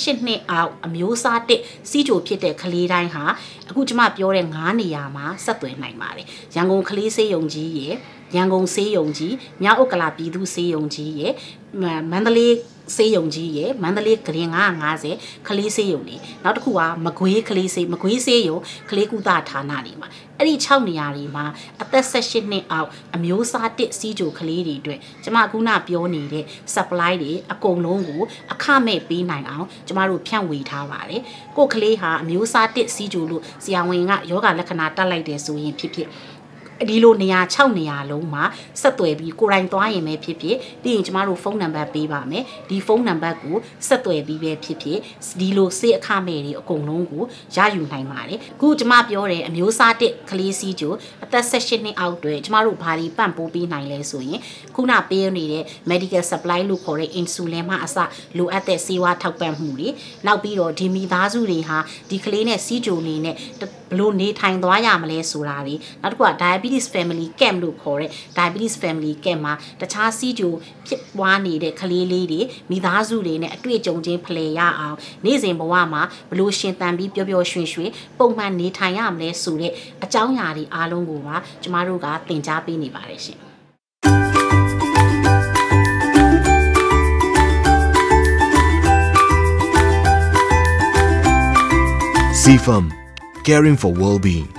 18နှစ်အောက်အမျိုးအစားတစ်စီးကြိုဖြစ်တဲ့ကလေးတိုင်းဟာအခုကျွန်မပြောတဲ့9နေရာမှာဆက်သွယ်နိုင်ပါတယ်ရန်ကုန်ကလေးဆေးရုံကြီးရယ်ရန်ကုန်ဆေးရုံကြီးမြောက်ဥက္ကလာပြည်သူဆေးရုံကြီးရယ်မန္တလေးဆေးရုံကြီးရယ်မန္တလေးဂရင်950ကလေးဆေးရုံတွေနောက်တစ်ခုကမကွေးကလေးဆေးမကွေးဆေးရုံကလေးကုသဌာနတွေမှာအဲ့ဒီ6နေရာတွေမှာအသက်18နှစ်အောက်အမျိုးအစားတစ်စီးကြိုကလေးတွေအတွက်ကျမခုနပြောနေတဲ့ supply တွေအကုန်လုံးကိုအခမဲ့ပေးနိုင်အောင်ကျမတို့ဖြန့်ဝေထားပါတယ်ကိုကလေးဟာအမျိုးအစားတစ်စီးကြိုလို့ဆရာဝန်ကယောဂလက္ခဏာတက်လိုက်တယ်ဆိုရင်ဖြစ်ဒီလိုနေရာ6နေရာလုံးမှာဆက်သွယ်ပြီးကိုယ်တိုင်သွားရင်ပဲဖြစ်ပြီးရင်ကျမတို့ဖုန်းနံပါတ်ပေးပါမယ်ဒီဖုန်းနံပါတ်ကိုဆက်သွယ်ပြီးပဲဖြစ်ဒီလိုစေးအခမဲ့တွေအကုန်လုံးကိုရယူနိုင်ပါတယ်အခုကျမပြောတဲ့အမျိုးအစားတစ်ကလေးစီးကြိုအသက်18နှစ်အောက်တွေကျမတို့ဘာတွေပံ့ပိုးပေးနိုင်လဲဆိုရင်ခုနပေးနေတဲ့ medical supply လို့ခေါ်တဲ့ insulin မှအစလိုအပ်တဲ့ဆေးဝါးထောက်ပံ့မှုတွေနောက်ပြီးတော့ဒီမိသားစုတွေဟာဒီကလေးနဲ့စီးကြိုနေနဲ့ဘလို့နေထိုင်သွားရမလဲဆိုတာတွေနောက်တစ်ခုက diabetes family camp လို့ခေါ်တဲ့ diabetes family camp မှာတခြားစီးကြိုဖြစ်ပွားနေတဲ့ကလေးလေးတွေမိသားစုတွေနဲ့အတွေ့အကြုံချင်းဖလှယ်ရအောင်နေ့စဉ်ဘဝမှာဘလို့ရှင်သန်ပြီးပျော်ပျော်ရွှင်ရွှင်ပုံမှန်နေထိုင်ရမလဲဆိုတဲ့အကြောင်းအရာတွေအားလုံးကိုပါကျမတို့ကသင်ကြားပေးနေပါတယ်ရှင် CFM, caring for well-being.